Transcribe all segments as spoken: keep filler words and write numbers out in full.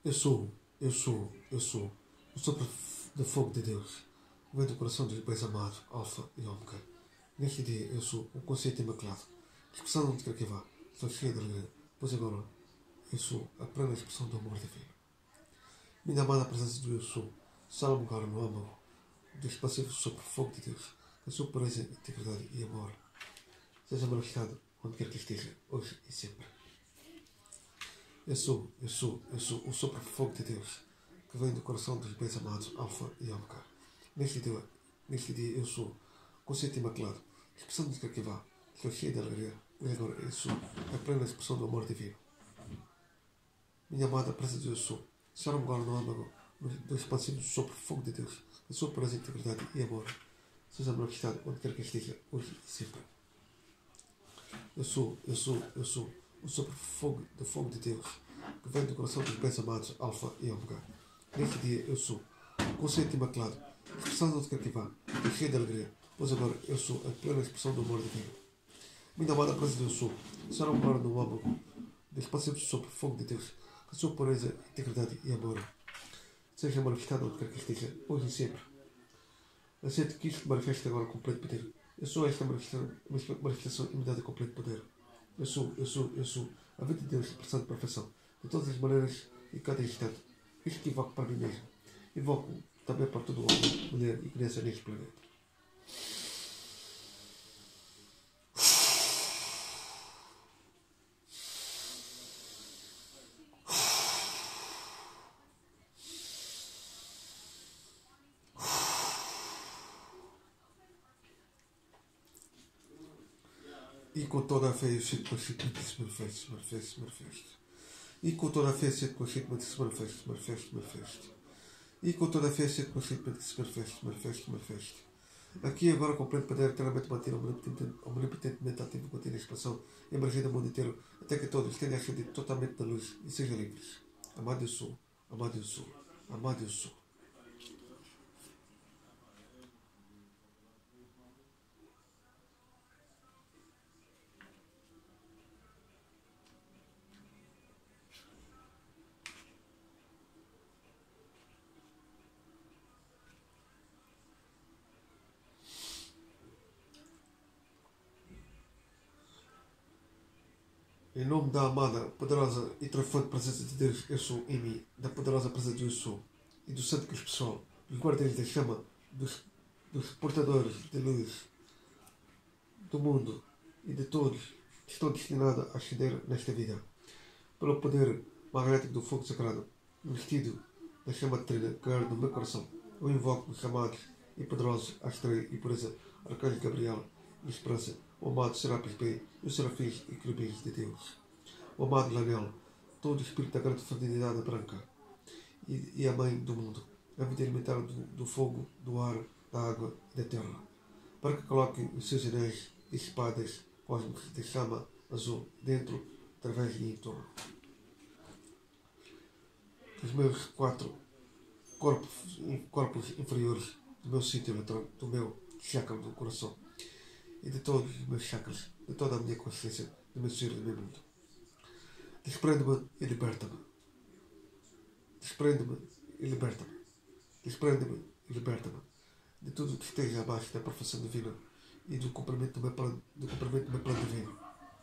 Eu sou, eu sou, eu sou o sopro de fogo de Deus, que vem do coração dos bens amados, Alfa e Ômega. Neste dia eu sou um conceito imaculado, expressão onde quer que vá, estou cheio de alegria, pois agora eu sou a plena expressão do amor divino. Minha amada presença do eu sou, sala um lugar no âmago do expansivo sopro fogo de Deus, que a sua pureza, integridade e amor seja manifestado onde quer que esteja, hoje e sempre. Eu sou, eu sou, eu sou o sopro fogo de Deus, que vem do coração dos bens amados, Alfa e Ômega. Neste dia, neste dia eu sou, conceito imaculado, expressão de que vá, estou cheio de alegria, e agora eu sou a plena expressão do amor divino. Minha amada presença de eu sou, será um lugar no âmago do expansivo sopro fogo de Deus, a sua pureza, integridade e amor seja manifestado onde quer que esteja, hoje e sempre. Eu sou, eu sou, eu sou o sopro fogo, do fogo de Deus, que vem do coração dos bens amados, Alfa e Ômega. Neste dia eu sou, conceito imaculado, expressão de onde quer que vá, estou cheio de alegria, pois agora eu sou a plena expressão do amor divino. Minha amada presença de eu sou, será um lugar no âmago do expansivo sopro fogo de Deus, que a sua pureza, integridade e amor seja manifestado onde quer que esteja, hoje e sempre. Aceito que isto manifeste agora com completo poder. Eu sou esta manifestação, manifestação imediata de completo poder. Eu sou, eu sou, eu sou a vida de Deus expressão de perfeição, de todas as maneiras e cada instante. Isto que invoco para mim mesmo. Invoco também para todo o homem, mulher e criança neste planeta. E com toda a fé eu sinto conscientemente se manifeste, se manifeste, se manifeste. E com toda a fé eu sinto conscientemente se manifeste, se manifeste, se manifeste. E com toda a fé eu sinto conscientemente se manifeste, se manifeste, se manifeste. Aqui agora compreendo poder eternamente manter omnipotentemente ativo contínua expansão, emergindo o mundo inteiro, até que todos tenham ascendido totalmente na luz e sejam livres. Amado eu sou, amado eu sou, amado eu sou. Em nome da amada, poderosa e triunfante presença de Deus, eu sou em mim, da poderosa presença de eu sou, e do Santo Cristo Pessoal, dos guardiões da chama, dos, dos portadores de luz do mundo e de todos que estão destinados a ascender nesta vida, pelo poder magnético do fogo sagrado, vestido da chama de trilha que arde no meu coração, eu invoco os amados e poderosos Astrea e Pureza, Arcanjo Gabriel e Esperança, o amado Serapis Bey, e os serafins e querubins de Deus, o amado Lanel, todo o espírito da grande fraternidade branca e, e a mãe do mundo, a vida elementar do, do fogo, do ar, da água e da terra, para que coloquem os seus anéis e espadas cósmicos de chama azul dentro, através e em torno dos meus quatro corpos, corpos inferiores, do meu sítio eletrônico, do meu chakra do coração e de todos os meus chakras, de toda a minha consciência, do meu ser e do meu mundo. Desprende-me e liberta-me. Desprende-me e liberta-me. Desprende-me e liberta-me de tudo que esteja abaixo da perfeição divina e do cumprimento do meu plano, do cumprimento do meu plano divino.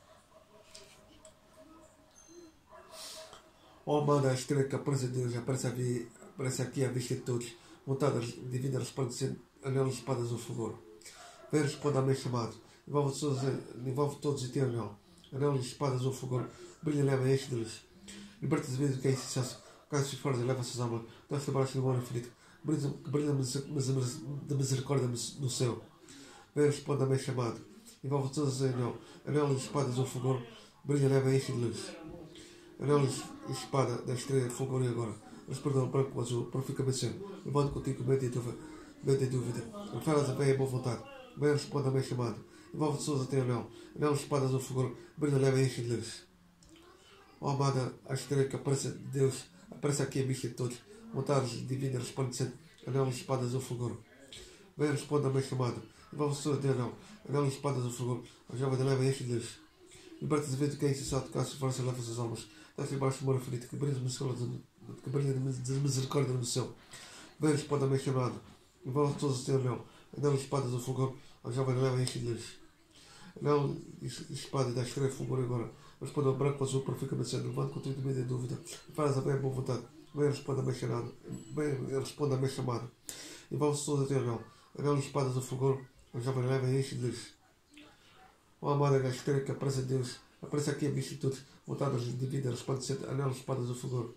Ó amada estrela que aparece a Deus, aparece, a vi, aparece aqui à vista de todos, montada divina resplandecendo, anel e espadas ao favor. Vem responde a meu chamado, envolve todos, envolve todos e tem anel, anel e espadas ao fogor, brilha e leva a este de luz. Liberta-se mesmo do que é insucesso, caso se força leva a suas almas, dá-se abaixo do amor infinito, que brilha da misericórdia no céu. Vem responde a meu chamado, envolve todos e anel, anel e espadas ao fogor, brilha e leva a este de luz. Anel e espada da estrela de fulgor e agora, resplandor branco ou azul, purifica-me sempre, levando contigo medo e dúvida, medo e dúvida, referas a bem e boa vontade, bem responde a meu chamado, envolve pessoas até anel, anel e espadas ao fulgor, brilha e leva a este de luz. Ó amada, a estrela que aparece de Deus, aparece aqui a vista de todos, montados divinas resplandecendo, anel e espadas ao fulgor. Bem responde a meu chamado, envolve pessoas até anel, anel e espadas ao fulgor, a jovem leva a este de luz. Liberta-se de vento que é insensato, caso força leva suas almas. Dá-se embaixo do amor infinito, que brilha no céu que brilha de misericórdia no céu. Vem a espada bem chamada, envolve todos o teu anel, anel e espada do fulgor, ao jovem leva enche de luz. Anel e espada da estrela fulgor agora, a espada branco azul perfeitamente sendo, levando contigo de medo e dúvida, faz a bem a boa vontade. Vem a espada bem chamada, vem a espada bem chamada, envolve todos o teu anel, anel e espada do fulgor, ao jovem leva enche de luz. Ó amada da estrela que aparece a Deus, aparece aqui a vicissitudes, voltadas de vida, resplandecente, anel e espada do fulgor.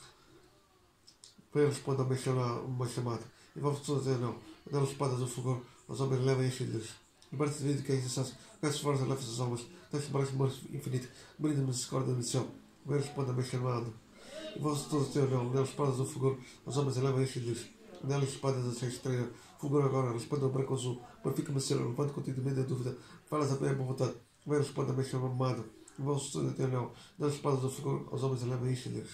Vem responde a uma chamada, uma chamada. Envolve todos anel, anel espada do fogor, os homens levam e enchem de luz. Liberte-se de vida que é insensato, peço força a levas as almas, tens mais morte infinito, brilha misericórdia no céu. Vem responde a uma chamada. Envolve todos o teu anel, anel espada do fogor, os homens levam e enchem de luz. Anel e espada da sua estrela, fulgor agora, responde ao branco azul, purifica-me ser, levante contigo de medo e dúvida, falas a bem a boa vontade. Vem responde a uma chamada. Envolve todo o teu anel, anel espada do fogor, os homens levam e enchem de luz.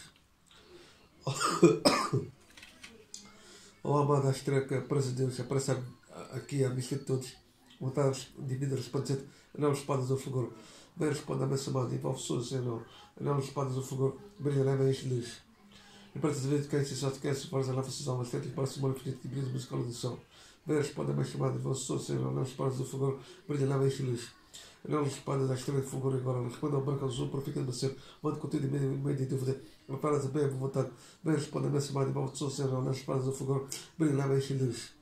Oh amada estrela que aparece Deus, aparece aqui a vista de todos, vontades de vida resplandecente, anel espadas do fulgor, vem responde a minha chamada, envolve todos anel, anel espadas do fulgor, brilha leva enche de luz. E para te ver de quem se só te quer, se fores a leva suas almas, tente para o Senhor infinito que brilha musical do céu. Vem responde a minha chamada, envolve todos anel, anel espadas do fulgor, brilha leva enche de luz. Anel espada da estrela de fulgor agora, responde ao branco azul, purifica de ser, manda contigo de meio de dúvida, preparas a bem a boa vontade, bem responde a minha chamada, envolve todos anel, anel espadas do fulgor, brilha leva enche de luz.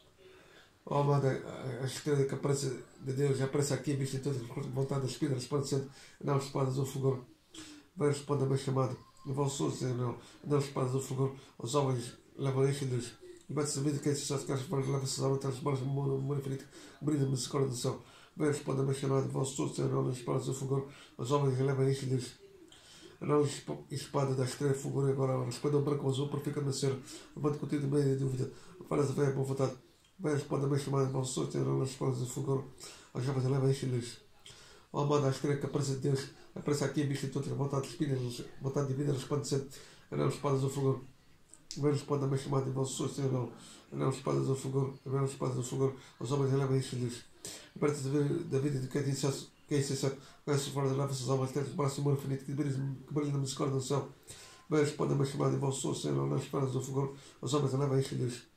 Oh amada, a estrela que aparece de Deus, aparece aqui, vista toda vontade da espírito, resplandecente, anel espadas do fulgor, bem responde a minha chamada, envolve todos anel, anel espadas do fulgor, os homens levam enche de luz. E bate-se a vida que é necessário que as pessoas levam-se às almas, transformam no mundo infinito, brilha misericórdia do céu. Bem responde a minha chamada, vós todos têm anel e espadas do fulgor, os homens levam enche de luz. Anel e espada da estrela fulgor agora, responde ao branco azul, purifica a ser, levante contigo de meio de dúvida, falas a bem a boa vontade. Bem responde a minha chamada, vós todos têm anel e espadas do fulgor, os homens levam enche de luz. Ó amada estrela que aparece de Deus, aparece aqui a vista de todos, vontade de espírito, vontade de vida, resplandecente, anel e espadas do fulgor. Bem responde a minha chamada, vós todos têm anel, anel e espadas do fulgor, anel e espadas do fulgor, os homens levam enche de luz. Parte da vida de quem é insensato, conhece fora da lava, suas almas, tens o braço humano infinito que brilha na misericórdia do céu. Bem responde a uma chamada, envolve o Senhor, nas espadas do fulgor, os homens levam enche de luz.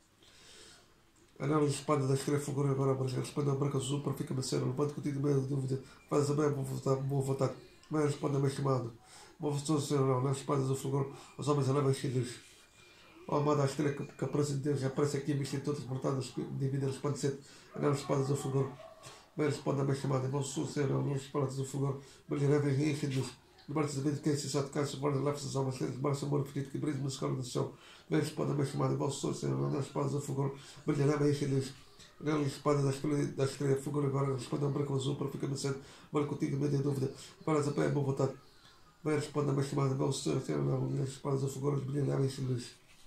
Anel e espada da estrela fulgor agora, mas responde ao branco azul, purifica-me ser, levante contigo de medo de dúvida, faz a bem a boa vontade, boa vontade. Bem responde a uma chamada, envolve o Senhor, nas espadas do fulgor, os homens levam enche de luz. Oh amada estrela que, que aparece de Deus, aparece aqui a vista de todas as portadas de vida resplandecente, anel e espadas do fulgor. Bem responde a minha chamada, vão suceder ao nosso espadas do fulgor, brilhará e enche de luz. Liberte-se da vida que é necessário de casa, guarda leve-se as almas, debaixo do amor infinito que brilha na escola do céu. Bem responde a minha chamada, vão suceder ao nosso espadas do fulgor, brilhará e enche de luz. Anel e espada da estrela, da estrela fulgor agora, responde ao branco azul, purifica-me sendo, mora contigo, medo e dúvida, paras a pé, boa vontade. Bem responde a minha chamada, vão suceder ao nosso espadas do fulgor, brilhará e enche de luz.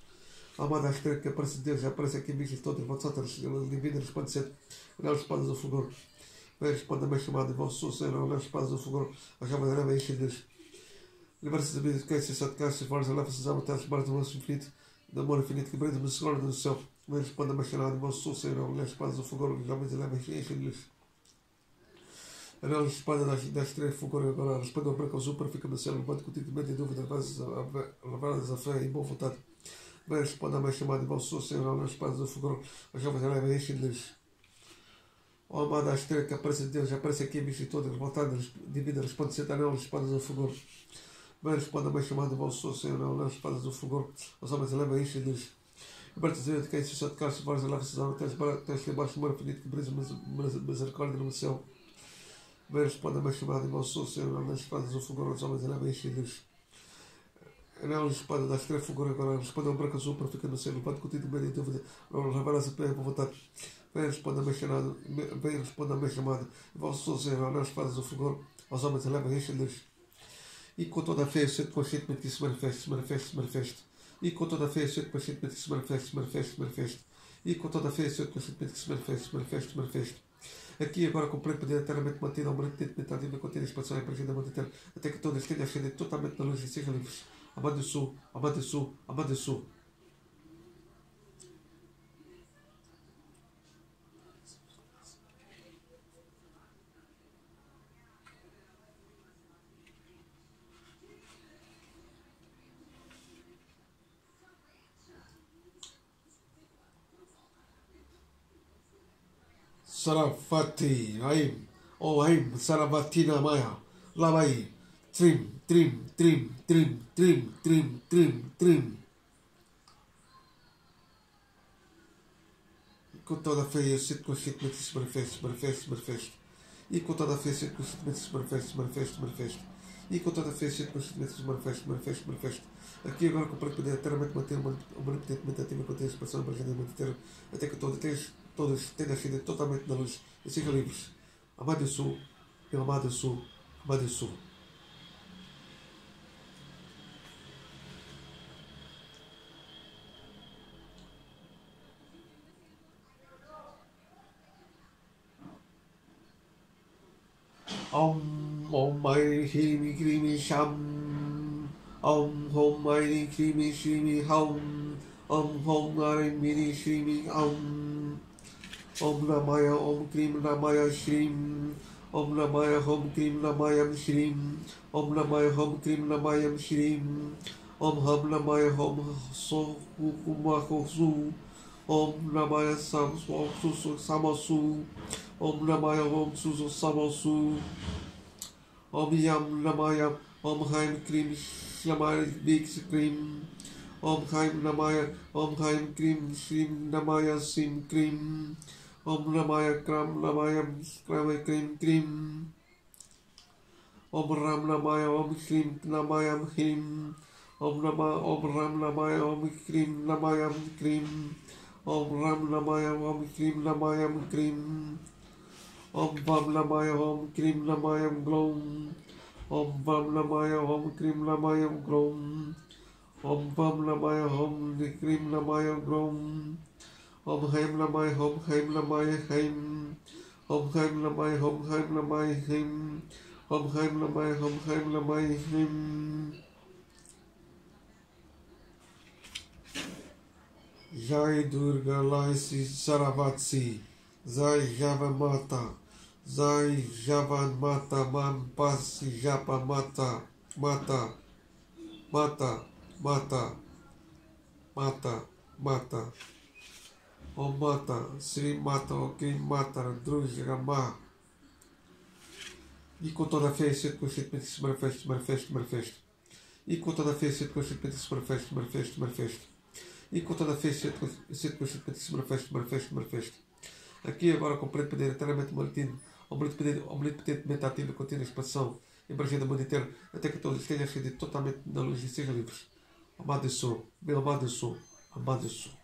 A amada estrela que aparece de Deus, já aparece aqui em bichos todos, vão saltar divina, resplandecente, anel e espadas do fulgor. Bem responde a minha chamada, vão suceder ao nosso espadas do fulgor, a jovem leva enche de luz. Liberte-se da vida de quem se sete casas, várias leva-se as almas, até as barras do nosso infinito, do amor infinito que brilha na misericórdia do céu. Bem responde a minha chamada, vão suceder ao nosso espadas do fulgor, a jovem leva enche de luz. Anel e espada da estrela fulgor agora, responde ao branco azul, purifica-me a ser, levante contigo de medo e dúvida, levadas a fé e boa vontade. Bem responde a minha chamada, vão suceder ao nosso espadas do fulgor, a jovem leva enche de luz. Oh amada estrela que aparece de Deus, já aparece aqui a vista toda, revoltada, de vida, resplandecente, anel e espadas do fulgor. Bem responde a minha chamada, vão suceder ao nosso espadas do fulgor, os homens levam enche de luz. Liberte-se da vida de quem se só de carros, vários leva-se as almas, tens que embaixo do mar infinito que brilha misericórdia no céu. Bem responde a minha chamada, vão suceder ao nosso espadas do fulgor, os homens levam enche de luz. Anel e espada da estrela fulgor agora, responde ao branco azul, purifica no céu, levante contigo de medo e dúvida, não levarás a pé por vontade. Vem responde a minha chamada, vem responde a minha chamada, vão suceder ao nosso espadas do fulgor, aos homens levam enche de luz. E com toda a fé, eu sinto conscientemente que se manifeste, se manifeste, se manifeste. E com toda a fé, eu sinto conscientemente que se manifeste, se manifeste, se manifeste. E com toda a fé, eu sinto conscientemente que se manifeste, se manifeste, se manifeste. Aqui agora completo poder eternamente mantido, aumento mental, divina contida, expansão e apreensão da mente eterna, até que todos tenham ascendido totalmente na luz e sejam livres. Amado Sul, Amado Sul, Amado Sul. Sarafati, Aim, O Aim, Saravatina Maya, Lavai, Trim, Trim, Trim, Trim, Trim, Trim, Trim, Trim. Com toda a fé eu sinto conscientemente se manifesta, manifesta, manifesta. E com toda a fé eu sinto conscientemente se manifesta, manifesta, manifesta. E com toda a fé eu sinto conscientemente se manifesta, manifesta, manifesta. Aqui agora com o poder eternamente manter uma omnipotentemente ativa com a expansão emergentemente inteira, até que todas, todas tenham ascendido totalmente na luz e sejam livres. Amado eu sou, meu amado eu sou, amado eu sou. Om Om Mai Krimi Krimi Sham Om Hom Mai Krimi Shimi Hom Om Hom Mai Mini Shimi Om Om Namaya Om Krim Namaya Shrim Om Namaya Hom Krim Namayam Shrim Om Namaya Hom Krim Namayam Shrim Om Ham Namaya Hom So Kumakosu Om Namaya Sam Samasu Om Namaya Om Suzu Samasu Om Yam Namaya Om Haim Krim Shamar Bix Krim Om Haim Namaya Om Haim Krim Shrim Namaya Sim Krim Om Namaya Kram Namaya Kram Krim Krim Om Ram Namaya Om Krim Namaya Him Om Nama Om Ram Namaya Om Krim Namaya Krim Om Ram Namaya Om Krim Namaya Krim Om Vam Namaya Om Krim Namaya Glom Om Vam Namaya Om Krim Namaya Glom Om Vam Namaya Om Krim Namaya Glom Om Haim Namaya Om Haim Namaya Haim Om Haim Namaya Om Haim Namaya Haim Om Haim Namaya Om Haim Namaya Haim. Jai Durga Laisi Saravatsi Jai Java Mata Jai Java Mata Man Pasi Japa Mata Mata Mata Mata Mata Mata Om Mata Sri Mata Okrim Mata Druj Rama. E com toda a fé esse conscientemente se manifesta, manifesta, manifesta. E com toda a fé esse conscientemente se manifesta, manifesta, manifesta. E com toda a fé esse conscientemente se manifesta, manifesta, manifesta. Aqui agora com pleno poder eternamente maligno, omnipotentemente ativo e contínua expansão, emergindo do mundo inteiro, até que todos tenham ascendido totalmente na luz e sejam livres. Amado eu sou, meu amado eu sou, amado eu sou.